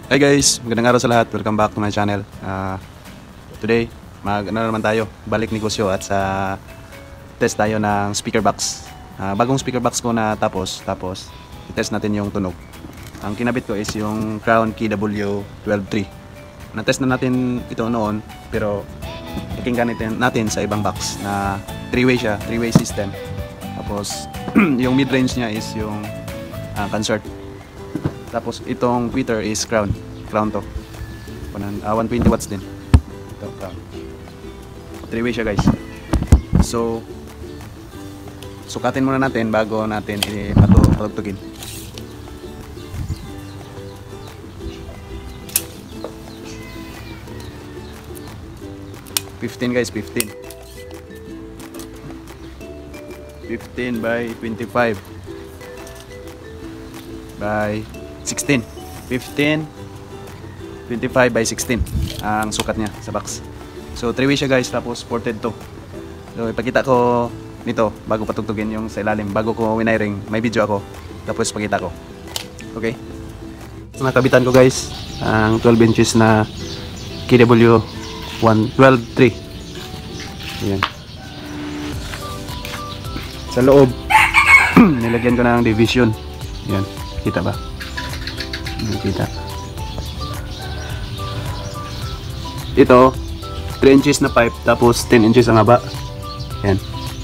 Hi guys, magandang araw sa lahat. Welcome back to my channel. Today, naman tayo, balik negosyo at sa test tayo ng speaker box. Bagong speaker box ko na tapos i-test natin yung tunog. Ang kinabit ko is yung Crown KW123. Na-test na natin ito noon, pero pakinggan natin sa ibang box na 3-way siya, 3-way system. Tapos yung mid-range niya is yung concert. Tapos itong tweeter is Crown to 120 watts din. Ito Crown, 3-way siya guys. So sukatin muna natin bago natin patugtugin. Guys, 15 by 25 by 16. 15, 25 by 16 ang sukat niya sa box. So 3-way siya guys, tapos ported to. So ipakita ko nito bago patugtugin yung sa ilalim. Bago ko winiring, may video ako, tapos pakita ko. Okay, nakabitan ko guys ang 12 inches na KW123. Ayan. Sa loob nilagyan ko na ng division. Ayan, kita ba? Kita. Ito 3 inches na pipe, tapos 10 inches ang haba. Ayan.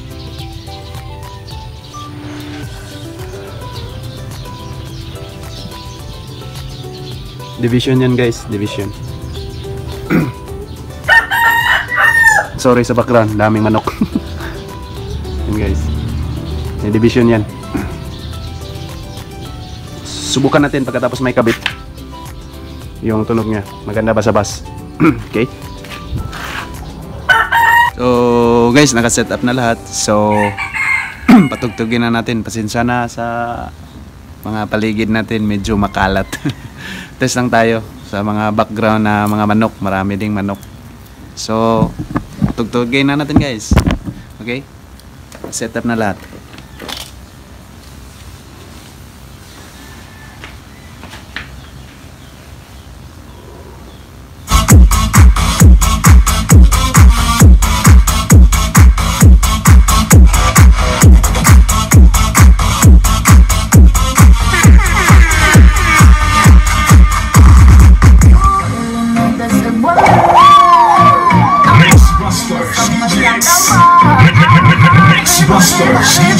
Division yan guys, division. Sorry sa background, daming manok. Yan guys, may division yan. Subukan natin pagkatapos may kabit yung tunog niya, maganda ba sa bass. Okay, so guys, naka-set up na lahat. So patugtugin na natin. Pasensya na sa mga paligid natin, medyo makalat. Test lang tayo sa mga background na mga manok, marami ding manok. So tugtugin na natin guys. Okay, set up na lahat. Busters.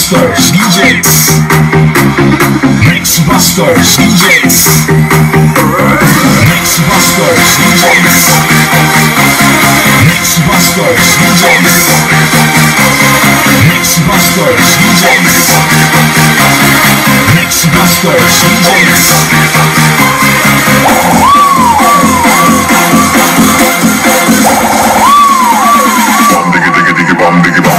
Busters DJs. Mix Busters DJs. Mix Busters DJs. Mix Busters DJs. Mix Busters DJs. Mix Busters DJs. Bum diggy diggy diggy bum diggy bum.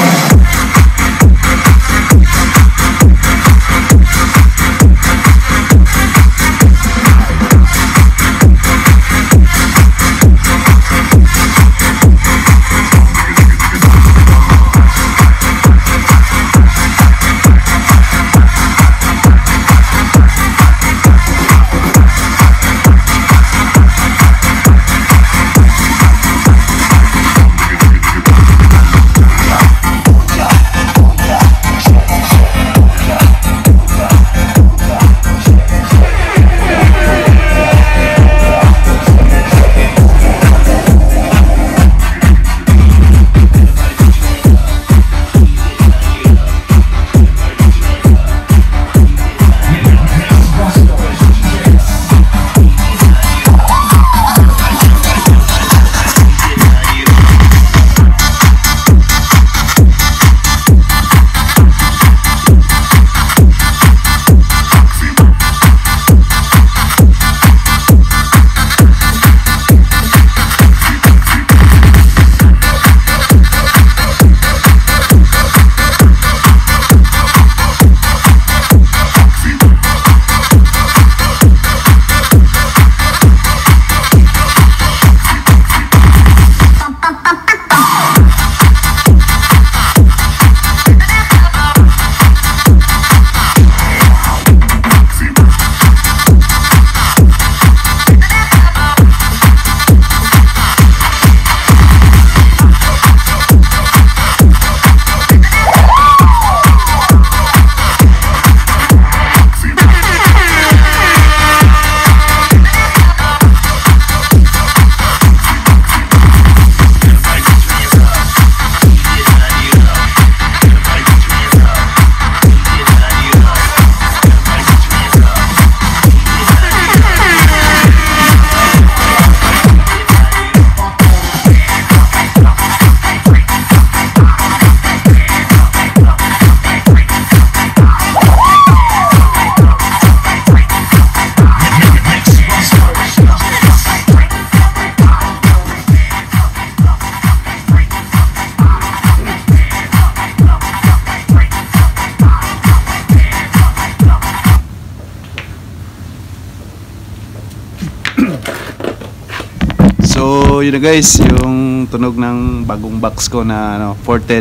So yun na guys, yung tunog ng bagong box ko na ported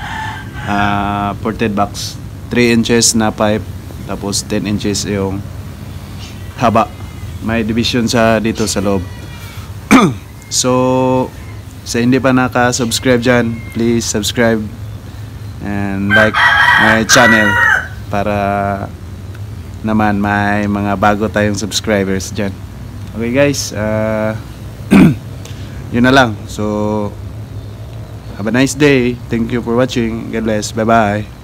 box, 3 inches na pipe, tapos 10 inches yung haba, may division sa dito sa loob. So sa hindi pa naka-subscribe dyan, please subscribe and like my channel para naman may mga bago tayong subscribers dyan. Okay guys, yun na lang. So have a nice day. Thank you for watching. God bless. Bye bye.